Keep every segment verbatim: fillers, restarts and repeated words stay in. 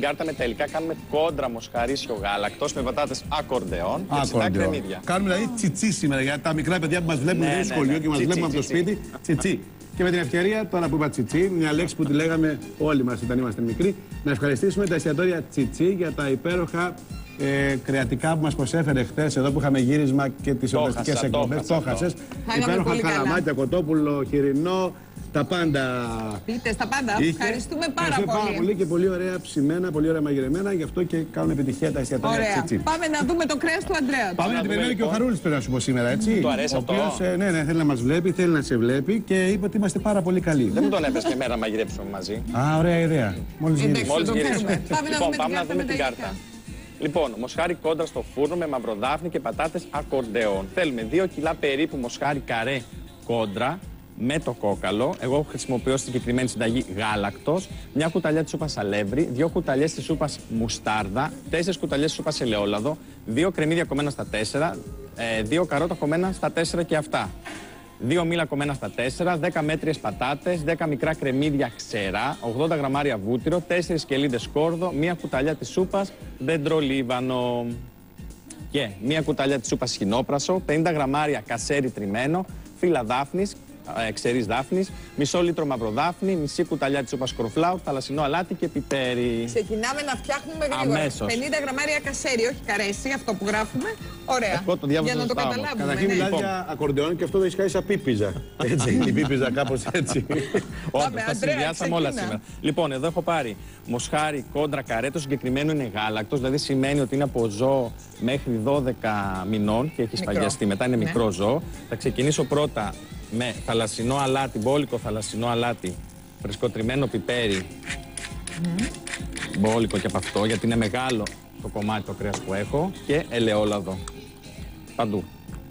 κάρτα με τα υλικά. Κάνουμε κόντρα μοσχαρίσιο γάλακτος με πατάτες ακορντεόν και ψητά κρεμμύδια. Κάνουμε δηλαδή τσιτσί σήμερα για τα μικρά παιδιά που μας βλέπουν στο σχολείο και μας βλέπουν από το σπίτι. Τσιτσί. Και με την ευκαιρία, τώρα που είπα τσιτσί, μια λέξη που τη λέγαμε όλοι μας όταν είμαστε μικροί, να ευχαριστήσουμε τα εστιατόρια Τσιτσί για τα υπέροχα ε, κρεατικά που μας προσέφερε χθες εδώ που είχαμε γύρισμα και τις εορταστικές εκπομπές. Το χάσες. Υπέροχα καλαμάκια, κοτόπουλο, χοιρινό, τα πάντα. Πείτε τα πάντα. Είχε. Ευχαριστούμε πάρα Ευχαριστούμε πολύ. πάρα πολύ και πολύ ωραία ψημένα, πολύ ωραία μαγειρεμένα. Γι' αυτό και κάνουν επιτυχία τα εστιατόρια Τσιτσί. Πάμε να δούμε το κρέας του Αντρέα. Πάμε να την περιμένει και ο Χαρούλης πρέπει να σου πω σήμερα, έτσι. Του αρέσει αυτό. Ο οποίος, ε, ναι, ναι, θέλει να μας βλέπει, θέλει να σε βλέπει και είπε ότι είμαστε πάρα πολύ καλοί. Δεν μου τον έπαιζε και μέρα να μαγειρέψουμε μαζί. Α, ωραία ιδέα. Μόλις γυρίσουμε. Μόλις γυρίσουμε. Πάμε να Λοιπόν, δούμε πάμε να την δούμε κάρτα την με τα κάρτα. Λοιπόν, μοσχάρι κόντρα στο φούρνο με μαυροδάφνη και πατάτες ακορντεόν. Θέλουμε δύο κιλά περίπου μοσχάρι καρέ κόντρα με το κόκαλο. Εγώ χρησιμοποιώ στη συγκεκριμένη συνταγή γάλακτος. Μια κουταλιά της σούπας αλεύρι, δύο κουταλιές της σούπας μουστάρδα, τέσσερις κουταλιές της σούπας ελαιόλαδο, δύο κρεμμύδια κομμένα στα τέσσερα, ε, δύο καρότα κομμένα στα τέσσερα και αυτά. Δύο μήλα κομμένα στα τέσσερα, δέκα μέτριες πατάτες, δέκα μικρά κρεμμύδια ξερά, ογδόντα γραμμάρια βούτυρο, τέσσερις κελίδες σκόρδο, μία κουταλιά της σούπας δεντρολίβανο και μία κουταλιά της σούπας χινόπρασο, πενήντα γραμμάρια κασέρι τριμμένο, φύλλα δάφνης, ξερής δάφνης, μισό λίτρο μαυροδάφνη, μισή κουταλιά της σούπας κορφλάου, θαλασσινό αλάτι και πιπέρι. Ξεκινάμε να φτιάχνουμε γρήγορα. Αμέσως. πενήντα γραμμάρια κασέρι, όχι καρέσι, αυτό που γράφουμε. Ωραία. Εγώ το διάβασα για να το σωστά όμως. καταλάβουμε. Καταρχήν Ναι. μιλάει για ακορντεόν και αυτό το έχει κάνει σαν πίπιζα. Έτσι, η πίπιζα κάπως έτσι. Όντως, Πάμε, τα Αντρέα, συνδυάσαμε όλα ξεκίνα. σήμερα. Λοιπόν, εδώ έχω πάρει μοσχάρι κόντρα καρέ, το συγκεκριμένο είναι γάλακτος, δηλαδή σημαίνει ότι είναι από ζώο μέχρι δώδεκα μηνών και έχει σφαγιαστεί. Μετά είναι Ναι. μικρό ζώο. Θα ξεκινήσω πρώτα με θαλασσινό αλάτι, μπόλικο θαλασσινό αλάτι, φρεσκοτριμμένο πιπέρι. Mm. Μπόλικο και από αυτό, γιατί είναι μεγάλο το κομμάτι το κρέας που έχω, και ελαιόλαδο. Παντού.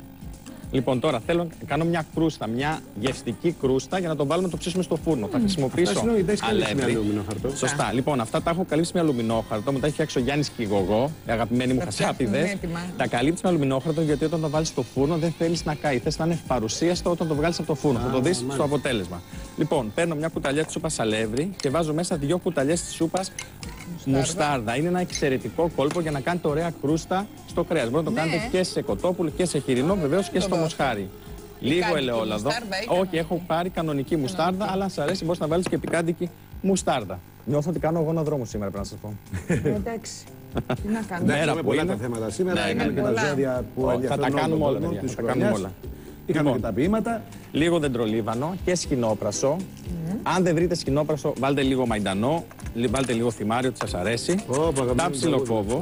Λοιπόν, τώρα θέλω να κάνω μια κρούστα, μια γευστική κρούστα για να το βάλουμε να το ψήσουμε στο φούρνο. Mm. Θα χρησιμοποιήσω αλεύρι. Σωστά. Λοιπόν, αυτά τα έχω καλύψει με αλουμινόχαρτο. Μου τα έχει φτιάξει ο Γιάννης Κιγογό, οι αγαπημένοι μου χασάπιδες. Τα καλύψει με αλουμινόχαρτο γιατί όταν το βάλεις στο φούρνο δεν θέλεις να καεί. Θες να είναι παρουσίαστο όταν το βγάλεις από το φούρνο. Ah, θα το δεις στο αποτέλεσμα. Λοιπόν, παίρνω μια κουταλιά της σούπας αλεύρι και βάζω μέσα δύο κουταλιές της σούπας μουστάρδα. Είναι ένα εξαιρετικό κόλπο για να κάνετε ωραία κρούστα στο κρέας. Μπορείτε να το Ναι. κάνετε και σε κοτόπουλο και σε χοιρινό, βεβαίως και στο μοσχάρι. Λίγο ελαιόλαδο. Όχι, έχω πάρει κανονική μουστάρδα, αλλά αν σας αρέσει μπορείς να βάλεις και πικάντικη μουστάρδα. Νιώθω ότι κάνω αγώνα δρόμου σήμερα, πρέπει να σας πω. Εντάξει. Τι να κάνουμε. Μέρα Έχουμε που πολλά είναι. τα θέματα σήμερα. Ναι, Είχαμε ναι, και τα πολλά. ζώδια που Θα ενδιαφέρουν τα όλο κάνουμε τον όλα, κόσμο παιδιά. της Θα τα κάνουμε χρονιάς. όλα. Είχαμε Λοιπόν. και τα ποίηματα. Λίγο δεντρολίβανο και σκηνόπρασο. Mm. Αν δεν βρείτε σκηνόπρασο, βάλτε λίγο μαϊντανό, λι- βάλτε λίγο θυμάρι, ότι σας αρέσει. Ω, αγαπημένο Τα μου ψιλοκόβω.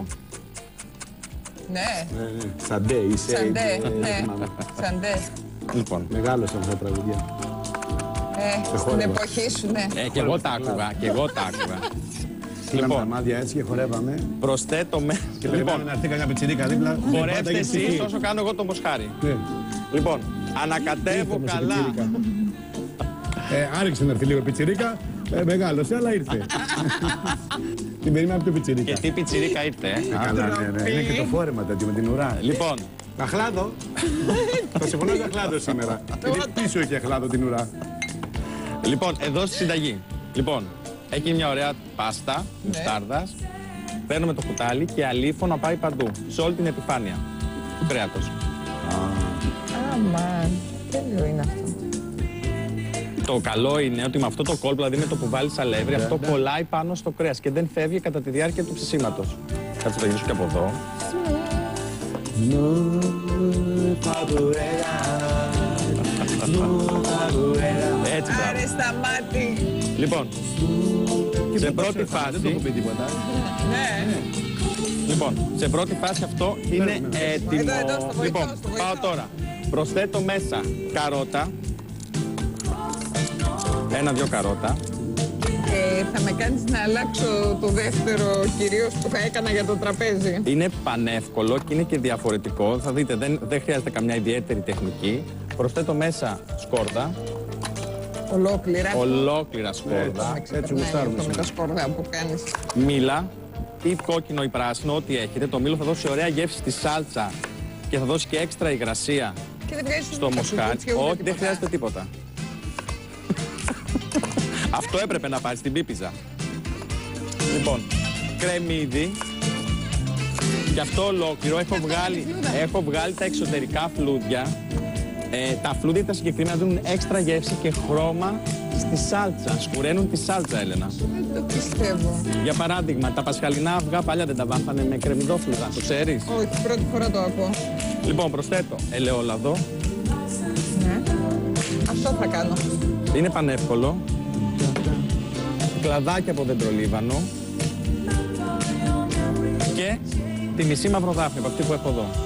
Ναι. Ναι, ναι. Σαντέ, είσαι. Σαντέ. ε, Ναι. θυμάμαι. Σαντέ. Λοιπόν. Μεγάλωσαν αυτά τα τραγουδιά. Ε, στην χόρευα. εποχή σου, ναι. Ε, και εγώ τα άκουγα, και εγώ τα άκουγα. Στείλαμε τα Λοιπόν, μάτια έτσι και χορεύαμε. προσθέτω με... Και περιμέναμε Λοιπόν, να έρθει κανένα πιτσιρίκα δίπλα. χορεύτε Πάντα για εσείς ψυχή. όσο κάνω εγώ το μοσχάρι. Ναι. Λοιπόν, ανακατεύω Ήρθε καλά. όμως η πιτσιρίκα. Ε, άρχισε να έρθει λίγο πιτσιρίκα. Ε, μεγάλωσε, αλλά ήρθε. Την περιμέναμε από το πιτσιρίκα. Και τι πιτσιρίκα ήρθε, ε. Ε, Καλά, ναι, ναι. Είναι και το φόρεμα τέτοιο με την ουρά. Λοιπόν, Αχλάδο. Θα σε φωνάζει αχλάδο σήμερα. Γιατί πίσω έχει αχλάδο την ουρά. λοιπόν, εδώ στη συνταγή. Λοιπόν, έχει μια ωραία πάστα μουστάρδας. Παίρνουμε το κουτάλι και αλήφω να πάει παντού, σε όλη την επιφάνεια του κρέατος. Αμάν. Τέλειο είναι αυτό. Το καλό είναι ότι με αυτό το κόλπο, δηλαδή με το που βάλεις αλεύρι, αυτό κολλάει πάνω στο κρέας και δεν φεύγει κατά τη διάρκεια του ψησίματος. Κάτσε το γυρίσω και από εδώ. Έτσι, μπράβο. Άρε σταμάτη. Λοιπόν, σε πρώτη Δεν το έχω φάση, πει τίποτα. Ναι. λοιπόν, σε πρώτη φάση αυτό είναι έτοιμο. Εδώ, εδώ, στο βοηθό, Λοιπόν, στο βοηθό. πάω τώρα. Προσθέτω μέσα καρότα. Ένα-δυο καρότα. Ε, θα με κάνεις να αλλάξω το δεύτερο κυρίως που θα έκανα για το τραπέζι. Είναι πανεύκολο και είναι και διαφορετικό. Θα δείτε, δεν, δεν χρειάζεται καμιά ιδιαίτερη τεχνική. Προσθέτω μέσα σκόρδα. Ολόκληρα. Ολόκληρα σκόρδα. Με ξεπερνάει αυτό με τα σκόρδα που κάνεις. Μήλα ή κόκκινο ή πράσινο, ό,τι έχετε. Το μήλο θα δώσει ωραία γεύση στη σάλτσα και θα δώσει και έξτρα υγρασία Και δεν βγάζεις στο ούτε μοσχάρι. σουκούτσια, ούτε Όχι, δεν τίποτα. χρειάζεται τίποτα. Αυτό έπρεπε να πάρει στην πίπιζα. Λοιπόν, κρεμμύδι. Και αυτό ολόκληρο έχω βγάλει, έχω βγάλει τα εξωτερικά φλούδια. Ε, τα φλούδια τα συγκεκριμένα δίνουν έξτρα γεύση και χρώμα στη σάλτσα. Σκουραίνουν τη σάλτσα, Έλενα. Δεν το πιστεύω. Για παράδειγμα, τα πασχαλινά αυγά παλιά δεν τα βάφανε με κρεμμυδόφλουδα, το ξέρεις? Όχι, πρώτη φορά το ακούω. Λοιπόν, προσθέτω ελαιόλαδο. Ναι. Αυτό θα κάνω. Είναι πανεύκολο. Κλαδάκι από δεντρολίβανο. Και τη μισή μαυροδάφνη από αυτή που έχω εδώ.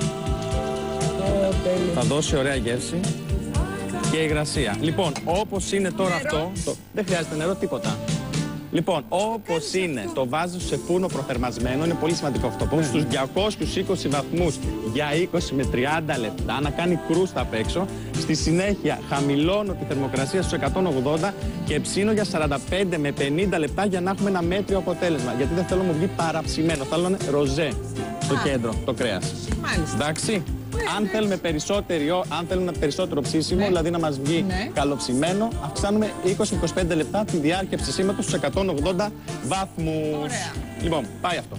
Θα δώσει ωραία γεύση και υγρασία. Λοιπόν, όπως είναι τώρα αυτό... Το... Δεν χρειάζεται νερό, τίποτα. Λοιπόν, όπως είναι, το βάζεις σε φούρνο προθερμασμένο, είναι πολύ σημαντικό αυτό. Mm. Στους διακόσιους είκοσι βαθμούς για είκοσι με τριάντα λεπτά, να κάνει κρούστα απ' έξω. Στη συνέχεια χαμηλώνω τη θερμοκρασία στους εκατόν ογδόντα και ψήνω για σαράντα πέντε με πενήντα λεπτά για να έχουμε ένα μέτριο αποτέλεσμα. Γιατί δεν θέλω να μου βγει παραψημένο, θέλω να είναι ροζέ στο κέντρο, το κρέας. Μάλιστα. Εντάξει. Αν θέλουμε, αν θέλουμε περισσότερο ψήσιμο, ναι. δηλαδή να μας βγει ναι. καλοψημένο, αυξάνουμε είκοσι με είκοσι πέντε λεπτά τη διάρκεια ψησίματος στους εκατόν ογδόντα βαθμούς. Ωραία. Λοιπόν, πάει αυτό.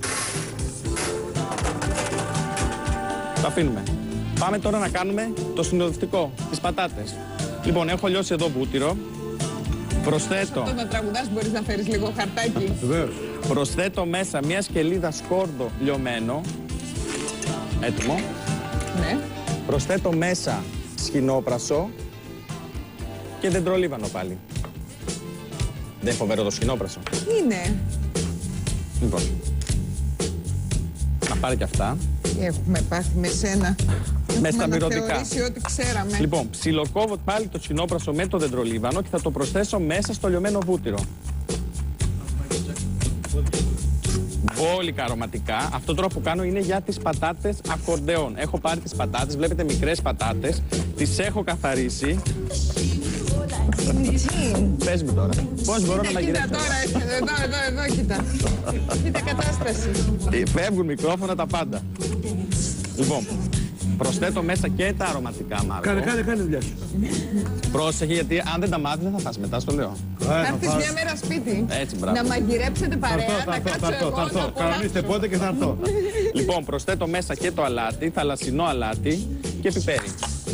Το αφήνουμε. Πάμε τώρα να κάνουμε το συνοδευτικό, τις πατάτες. Λοιπόν, έχω λιώσει εδώ βούτυρο. Προσθέτω... Αυτό να τραγουδάς μπορείς να φέρεις λίγο χαρτάκι. Προσθέτω μέσα μια σκελίδα σκόρδο λιωμένο. Έτοιμο. Ναι. Προσθέτω μέσα σχοινόπρασο και δεντρολίβανο πάλι. Δεν φοβερό το σχοινόπρασο? Είναι. Λοιπόν, να πάρει και αυτά. Έχουμε πάθει με σένα. Με στα μυρωδικά. Θεωρήσει ό,τι ξέραμε. Λοιπόν, ψιλοκόβω πάλι το σχοινόπρασο με το δεντρολίβανο και θα το προσθέσω μέσα στο λιωμένο βούτυρο. Μπόλικα αρωματικά. Αυτό τώρα που κάνω είναι για τις πατάτες ακορντεόν. Έχω πάρει τις πατάτες, βλέπετε μικρές πατάτες, τις έχω καθαρίσει. Πες μου τώρα, πώς μπορώ να μαγειρέψω? Κοίτα τώρα, εδώ, εδώ, εδώ, κοίτα. Κοίτα κατάσταση. Φεύγουν μικρόφωνα τα πάντα. Λοιπόν, προσθέτω μέσα και τα αρωματικά, Μάρκο. Κάνε, κάνε, κάνε δουλειά σου. Πρόσεχε, γιατί αν δεν τα μάθεις δεν θα φας μετά, στο λέω. Θα έρθεις μια μέρα σπίτι. Έτσι, μπράβο. Να μαγειρέψετε παρέα, να κάτσω εγώ, να απολαύσω. Κανονίστε πότε και θα έρθω. Λοιπόν, προσθέτω μέσα και το αλάτι, θαλασσινό αλάτι και πιπέρι.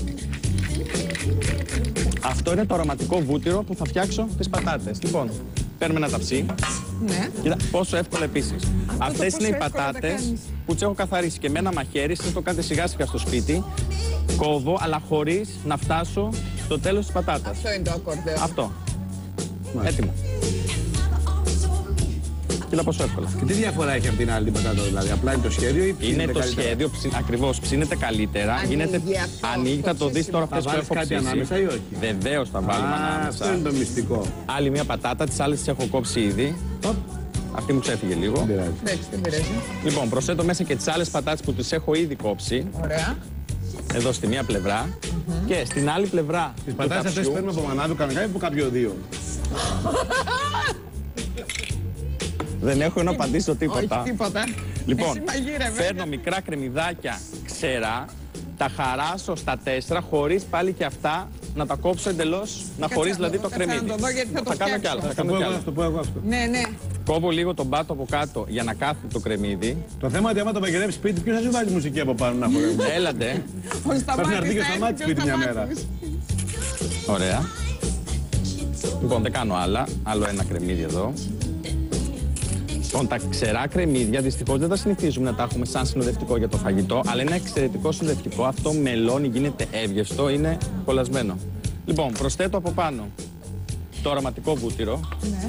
Αυτό είναι το αρωματικό βούτυρο που θα φτιάξω τις πατάτες. Λοιπόν, παίρνουμε ένα ταψί. Ναι. Κοίτα, πόσο εύκολο επίσης. Αυτές είναι οι πατάτες που τις έχω καθαρίσει και με ένα μαχαίρι, σας το κάνετε σιγά σιγά στο σπίτι. Κόβω, αλλά χωρίς να φτάσω στο τέλος της πατάτας. Αυτό είναι το ακορντέο. Αυτό. Μάλιστα. Έτοιμο. Κοίτα πόσο εύκολα. Και τι διαφορά έχει από την άλλη την πατάτα, δηλαδή? Απλά είναι το σχέδιο ή είναι το καλύτερα? σχέδιο, ψη... ακριβώς, ψήνεται καλύτερα. Ανοίγει, γίνεται... αυτό, Ανοίγει, θα το δεις τώρα αυτές που έχω κάτι ψήσει. ανάμεσα ή όχι? Βεβαίως θα βάλουμε Α, ανάμεσα. αυτό είναι το μυστικό. Άλλη μια πατάτα, τις άλλες τις έχω κόψει ήδη. Οπ. Αυτή μου ξέφυγε λίγο. Εντάξει, δεν πειράζει. Λοιπόν, προσθέτω μέσα και τις άλλες πατάτες που τις έχω ήδη κόψει. Ωραία. Εδώ στη μία πλευρά. Mm-hmm. Και στην άλλη πλευρά. Τις πατάτες αυτές παίρνουμε από μανάδου κανονικά ή από κάποιο δύο? Δεν έχω να απαντήσω τίποτα. Όχι, τίποτα. Λοιπόν, φέρνω μικρά κρεμμυδάκια ξερά, τα χαράσω στα τέσσερα, χωρίς πάλι και αυτά να τα κόψω εντελώς, να χωρίς δηλαδή το κρεμμύδι. Θα, θα, θα κάνω κι άλλο. Θα κάνω κι άλλο. Το πω εγώ αυτό. Ναι, ναι. Κόβω λίγο τον πάτο από κάτω για να κάθεται το κρεμμύδι. Το θέμα είναι ότι άμα το μαγειρεύει σπίτι, ποιος θα σου βάλει μουσική από πάνω να χορεύει? Έλατε. Θα έρθει να έρθει και στο μάτι σπίτι μια μέρα. Ωραία. Λοιπόν, δεν κάνω άλλα. Άλλο ένα κρεμμύδι εδώ. Λοιπόν, τα ξερά κρεμμύδια δυστυχώς δεν τα συνηθίζουμε να τα έχουμε σαν συνοδευτικό για το φαγητό, αλλά είναι εξαιρετικό συνοδευτικό. Αυτό μελώνει, γίνεται εύγευστο, είναι κολλασμένο. Λοιπόν, προσθέτω από πάνω το αρωματικό βούτυρο. Ναι.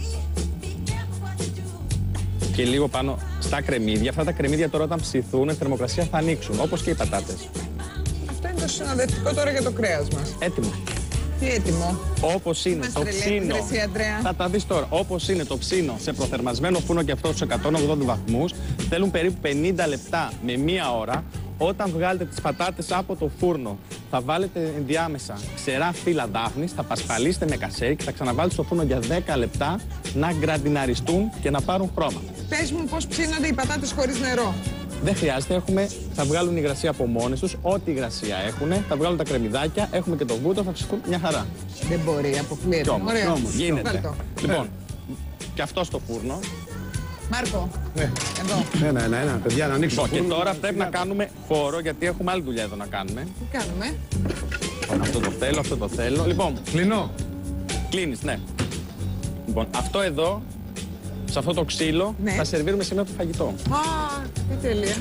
Και λίγο πάνω στα κρεμμύδια. Αυτά τα κρεμμύδια τώρα όταν ψηθούν, η θερμοκρασία θα ανοίξουν, όπως και οι πατάτες. Αυτό είναι το συνοδευτικό τώρα για το κρέας μας. Έτοιμο. Τι έτοιμο? Όπως είναι το ψήνο, θα τα δεις τώρα, όπως είναι το ψήνο σε προθερμασμένο φούρνο και αυτό στους εκατόν ογδόντα βαθμούς, θέλουν περίπου πενήντα λεπτά με μία ώρα. Όταν βγάλετε τις πατάτες από το φούρνο, θα βάλετε ενδιάμεσα ξερά φύλλα δάφνης, θα πασπαλίσετε με κασέρι και θα ξαναβάλετε στο φούρνο για δέκα λεπτά να γκραντιναριστούν και να πάρουν χρώμα. Πες μου πώς ψήνονται οι πατάτες χωρίς νερό. Δεν χρειάζεται, έχουμε, θα βγάλουν υγρασία από μόνες τους, ό,τι υγρασία έχουν, θα βγάλουν τα κρεμμυδάκια, έχουμε και το βούτυρο, θα ψυχούν μια χαρά. Δεν μπορεί, αποκλείεται. Όμως, Ωραία. γίνεται. Λοιπόν, και αυτό στο φούρνο. Μάρκο, Ναι. εδώ. Ένα, ένα, ένα. Παιδιά, να ανοίξουμε. Λοιπόν, και τώρα πρέπει να κάνουμε χώρο, γιατί έχουμε άλλη δουλειά εδώ να κάνουμε. Τι κάνουμε. Αυτό το θέλω, αυτό το θέλω. Λοιπόν, Κλείνω. κλείνεις, ναι. Λοιπόν, αυτό εδώ, σε αυτό το ξύλο, Ναι. θα σερβίρουμε σήμερα το φαγητό. Α, τι τέλεια.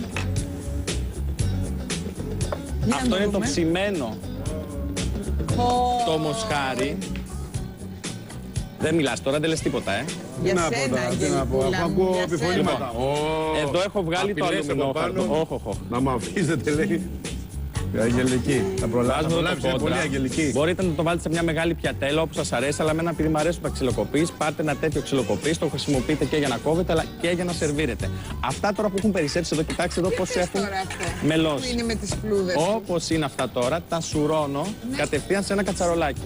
Για Αυτό να είναι το δούμε. ψημένο, Ω, το μοσχάρι. Δεν μιλάς τώρα, δεν λες τίποτα, ε. Για Τι να πω σένα, τώρα, τι να πω, Αγγελικούλα αφού μου, ακούω για επιφωνήματα. σένα. Ω, Εδώ έχω βγάλει το απειλές από αλουμινόχαρτο. πάνω. Όχι, όχι. Να μου αφήσετε, λέει. Η Αγγελική. Θα προλάβει, θα Βάζουμε προλάβεις, το είναι πολύ κόντρα. Αγγελική. Μπορείτε να το βάλετε σε μια μεγάλη πιατέλα όπως σας αρέσει, αλλά εμένα επειδή μου αρέσουν τα ξυλοκοπείς, πάρτε ένα τέτοιο ξυλοκοπείς, το χρησιμοποιείτε και για να κόβετε, αλλά και για να σερβίρετε. Αυτά τώρα που έχουν περισσέψει εδώ, κοιτάξτε εδώ Τι πώς θες έχουν τώρα αυτό, που μελώσει. είναι με τις φλούδες του. Όπως είναι αυτά τώρα, τα σουρώνω κατευθείαν σε ένα κατσαρολάκι.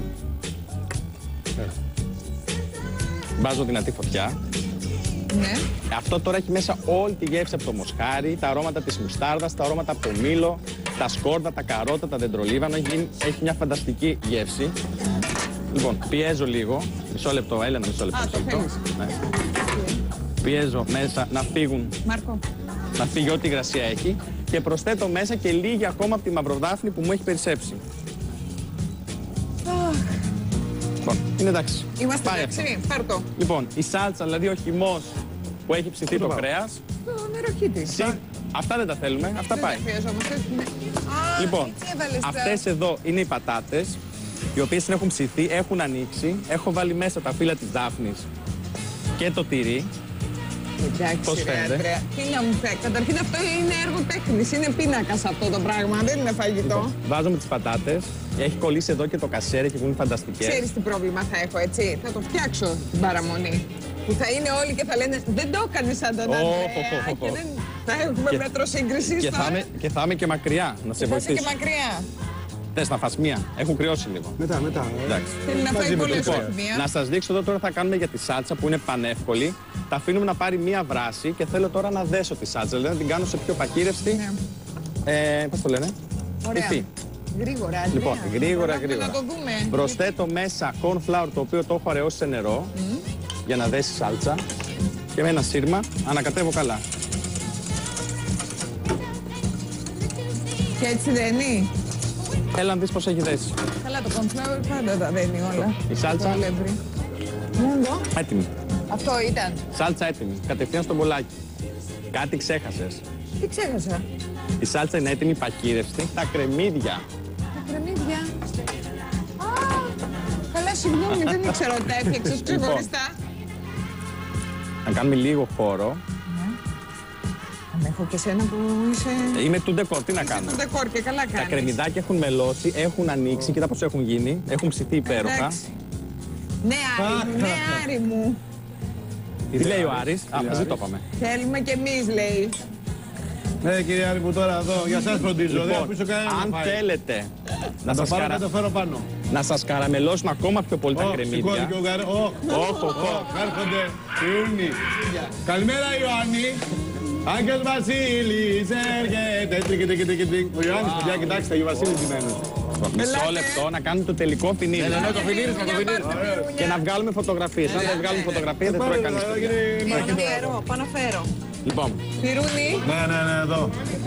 Βάζω δυνατή φωτιά. Ναι. Αυτό τώρα έχει μέσα όλη τη γεύση από το μοσχάρι, τα αρώματα της μουστάρδας, τα αρώματα από το μήλο, τα σκόρδα, τα καρότα, τα δεντρολίβανα. Έχει, γίνει- έχει μια φανταστική γεύση. Λοιπόν, πιέζω λίγο. Μισό λεπτό, Έλενα, μισό λεπτό. Α, μισό το λεπτό. θέλεις. Ναι. Πιέζω μέσα να φύγουν, Μάρκο. να φύγει ό,τι υγρασία έχει και προσθέτω μέσα και λίγη ακόμα από τη μαυροδάφνη που μου έχει περισσέψει. Λοιπόν, είναι εντάξει. Είμαστε Πάει εντάξει, αυτό. πάρ' το. Λοιπόν, η σάλτσα, δηλαδή ο χυμός που έχει ψηθεί το πάω. κρέας. Το νεροχύτη. Συ- Αυτά δεν τα θέλουμε, αυτά Δεν πάει. τα χρειαζόμαστε. Ναι. Α, Λοιπόν, έτσι έβαλες τα- αυτές εδώ είναι οι πατάτες, οι οποίες την έχουν ψηθεί, έχουν ανοίξει. Έχω βάλει μέσα τα φύλλα της δάφνης και το τυρί. Εντάξει, Πώς ρε φαίνεται? Αντρέα. Τι να μου πει. Καταρχήν αυτό είναι έργο τέχνης. Είναι πίνακας αυτό το πράγμα. Δεν είναι φαγητό. Βάζουμε τις πατάτες. Έχει κολλήσει εδώ και το κασέρι και που είναι φανταστικές. Ξέρεις τι πρόβλημα θα έχω, έτσι. Θα το φτιάξω την παραμονή. Που θα είναι όλοι και θα λένε δεν το έκανε σαν τον Ω, Αντρέα. χω, χω, χω. Και δεν θα έχουμε Και- μέτρο σύγκρισης Και θα, τώρα. είμαι, και θα είμαι και μακριά, να σε Θα είσαι και βοηθήσω. μακριά. Θες να φας μία, έχουν κρυώσει λίγο. Μετά, μετά. Εντάξει. Θέλει να Μαζί φάει με το πολλές κρέας. από μία. Να σας δείξω εδώ τώρα θα κάνουμε για τη σάλτσα που είναι πανεύκολη. Τα αφήνουμε να πάρει μία βράση και θέλω τώρα να δέσω τη σάλτσα, δηλαδή να την κάνω σε πιο παχύρευστη. Ναι. Ε, πώς το λένε? Ωραία. Υφή. Γρήγορα, Αντρέα. Λοιπόν, γρήγορα, Προλάβουμε γρήγορα. Να το δούμε. Προσθέτω μέσα corn flour το οποίο το έχω αραιώσει σε νερό για να δέσει σάλτσα και με ένα σύρμα ανακατεύω καλά. Και έτσι δένει. Έλα να δεις πώς έχει δέσει. Καλά, το cornflower πάντα τα δένει όλα. Η σάλτσα? Το αλεύρι. Να δω. Έτοιμη. Αυτό ήταν. Σάλτσα έτοιμη. Κατευθείαν στο μπολάκι. Κάτι ξέχασες. Τι ξέχασα. Η σάλτσα είναι έτοιμη, παχύρευστη. Τα κρεμμύδια. Τα κρεμμύδια. Α, καλά, συγγνώμη, δεν ήξερα ότι τα έφτιαξες ξεχωριστά. Να κάνουμε λίγο χώρο. Αν έχω και σένα που είσαι... Είμαι του ντεκόρ, τι να κάνω. Το δεκόρ και καλά Τα κάνεις. κρεμμυδάκια έχουν μελώσει, έχουν ανοίξει, κοίτα πώς έχουν γίνει. Έχουν ψηθεί υπέροχα. Εντάξει. Ναι, Άρη μου, ναι, Άρη μου. Τι λέει ο Άρης? Α, μαζί το είπαμε. Θέλουμε κι εμείς, λέει. Ναι, κύριε Άρη μου, τώρα εδώ, για σας φροντίζω. Δεν Λοιπόν, αφήσω κανένα αν να φάει. θέλετε να Να το σας, πάρω καρα... και το φέρω πάνω. να σας καραμελώσουν ακόμα πιο πολύ τα Ω, κρεμμύδια. σηκώθηκε ο Γαρέ. Ω, Όχ, όχ, όχ. ω, έρχονται. Ιούνι. Καλημέρα, Ιωάννη. Άγγελος Βασίλης έρχεται. Τρίκι, τρίκι, τρίκι, τρίκι. Ο Ιωάννης, παιδιά, κοιτάξτε, ο Βασίλης σημαίνει. Μισό Ελάτε. λεπτό να κάνουμε το τελικό φινίρι. Ναι, το φινίρισμα, το φινίρισμα. Και να βγάλουμε φωτογραφίες. Αν δεν βγάλουμε φωτογραφίες δεν τρώει κανείς. παιδιά. Είναι γερό, πάω να φέρω. Λοιπόν, Πυρούνι, Ναι, ναι, ναι, εδώ.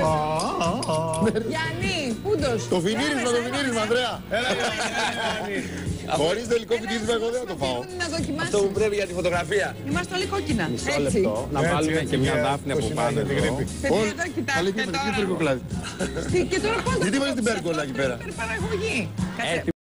Γιάννη, πούντος. Το φινίρισμα, το φινίρισμα, Ανδρέα. Χωρίς τελικό φινίρισμα, εγώ δεν θα το φάω. Να δοκιμάσει. Αυτό που πρέπει για τη φωτογραφία. Είμαστε όλοι κόκκινα. μισό Έτσι. λεπτό να Έτσι, βάλουμε έτσι, και μια για δάφνη από το πάνω σημάδι, την εδώ. γρήπη. Παιδιά, εδώ Καλή κοιτάξτε και τώρα. τρικοκλάδι. Τι- Και τώρα πώς Γιατί θα βάζεις την το πέρκολα εκεί πέρα. Παραγωγή. Κάτσε. Έτσι